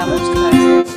çıkarsın.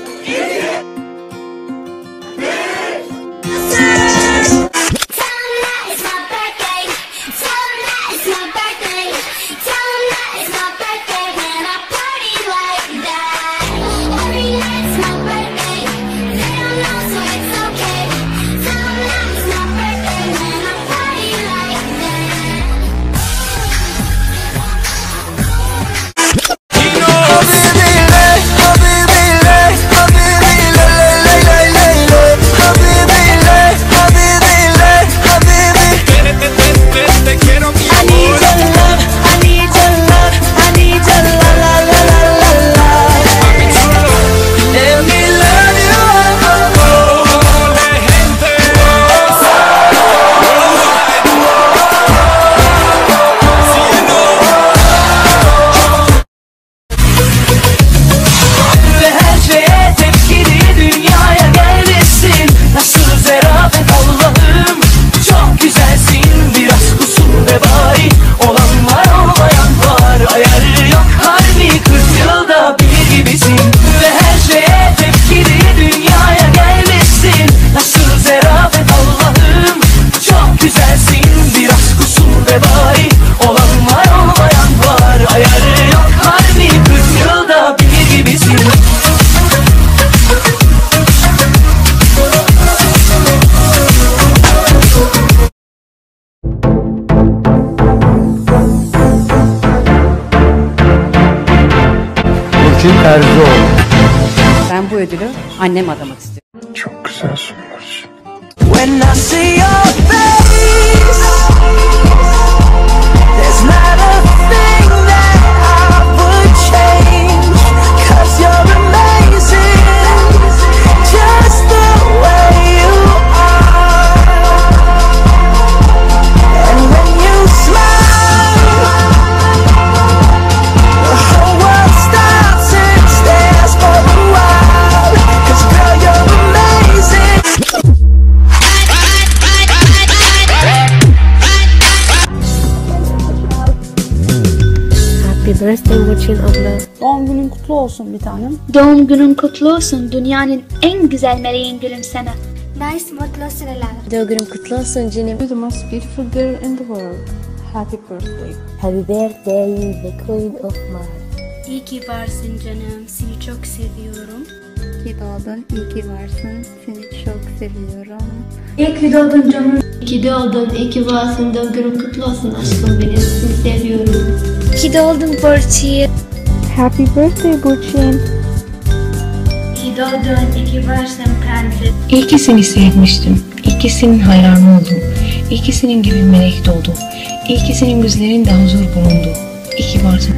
Ben bu ödülü annem adamak istiyorum. Çok güzelsin Burcu. When I see your face, there's not a thing that I would change, 'cause you're amazing, just the way you are. And when you smile, the whole world stops and stares for a while, 'cause girl, you're amazing. Happy birthday Burçin abla. Doğum günün kutlu olsun bir tanem. Doğum günün kutlu olsun. Dünyanın en güzel meleğin gülüm sana. Nice mutlu seneler. Doğum günün kutlu olsun canım. You're the most beautiful girl in the world. Happy birthday. Happy birthday the queen of Mars. İyi ki varsın canım. Seni çok seviyorum. İyi ki doğdun, iyi ki varsın. Seni çok seviyorum. İyi ki doğdun canım. İyi ki doğdun, iyi ki varsın. Doğum günün kutlu olsun aşkım benim. Seni seviyorum. İyi ki doğdun Burçin. Happy birthday Burçin. İyi ki doğdun, iyi ki varsın kalbim. İyi ki seni sevmiştim. İyi ki senin hayranı oldum. İyi ki senin gibi melek doğdu. İyi ki senin gözlerinde huzur bulundu. İyi ki varsın.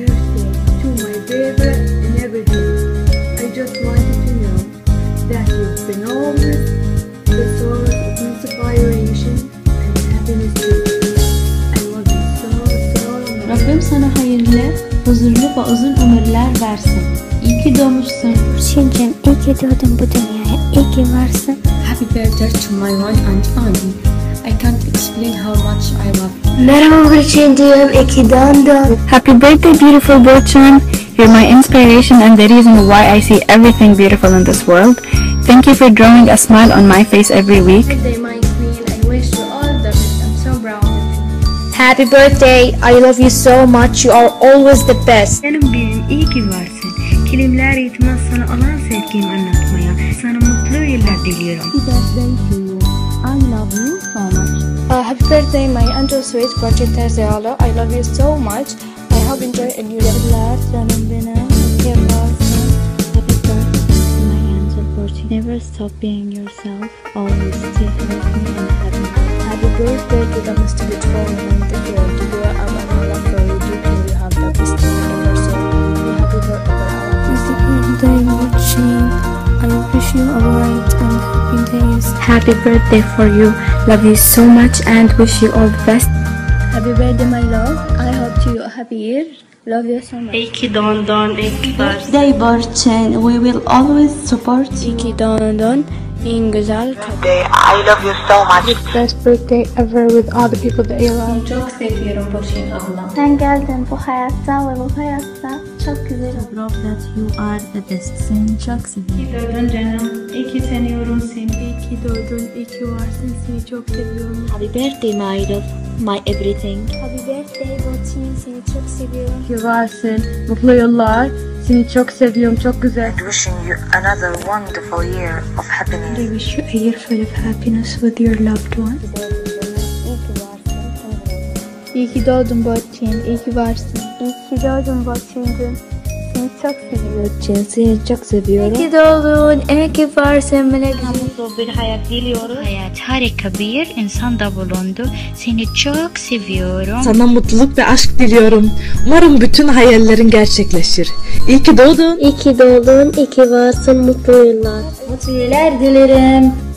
Rabbim sana hayırlı, huzurlu ve uzun ömürler versin. İyi ki doğmuşsun. Burçin'cim iyi ki doğdun bu dünyaya. İyi ki varsın. Happy birthday to my wife and Annie. I can't explain how much I love you. Merhaba Burçin'cim iyi ki doğdun. Happy birthday beautiful Burçin. You're my inspiration and the reason why I see everything beautiful in this world. Thank you for drawing a smile on my face every week. Happy birthday my queen. I wish you all the best. I'm so proud of you. Happy birthday. I love you so much. You are always the best. Canım benim iyi ki varsın. Kelimler yetmez sana olan sevgimi anlatmaya. Sana mutlu yıllar diliyorum. Happy birthday to you. I love you so much. Happy birthday my angel sweet Burçin Terzioglu. I love you so much. I hope enjoy a new year. Canım benim, iyi ki varsın. Happy birthday my angel Burçin. Never stop being yourself. Always stay healthy and happy. Happy birthday to the most beautiful woman in the world. You are my love for you. You have the best thing in your soul. Be happy forever. Happy birthday Burçin. I wish you a bright and happy days. Happy birthday for you. Love you so much and wish you all the best. Happy birthday my love. I hope to you a happy year. Love you so much. İyi ki doğdun, iyi ki varsın. Birthday Burçin. We will always support you. İyi ki doğdun. En güzel I love you so much. Best birthday ever with all the people that you love. Çok seviyorum Burçin abla. Sen geldin bu hayatta ve bu hayatta çok güzel. Love that you are the best. Seni çok seviyorum. İyi doğdun canım. İyi ki seviyorum seni. İyi ki doğdun. İyi ki varsın. Seni çok seviyorum. Happy birthday my love, my everything. Happy birthday Burçin, seni çok seviyorum. İyi ki varsın. Mutlu yıllar. Seni çok seviyorum. Çok güzel. Wishing you another wonderful year of happiness. I wish you a year full of happiness with your loved one. İyi ki doğdun Burçin, iyi ki varsın. İyi ki doğdun Burçin'cim. Seni çok seviyorum. Burçin seni çok seviyorum. İyi ki doğdun, iyi ki varsın melek. Mutlu bir hayat diliyoruz. Hayat harika bir insan da bulundu. Seni çok seviyorum. Sana mutluluk ve aşk diliyorum. Umarım bütün hayallerin gerçekleşir. İyi ki doğdun. İyi ki doğdun, iyi ki varsın, mutlu yıllar. Mutlu yıllar dilerim.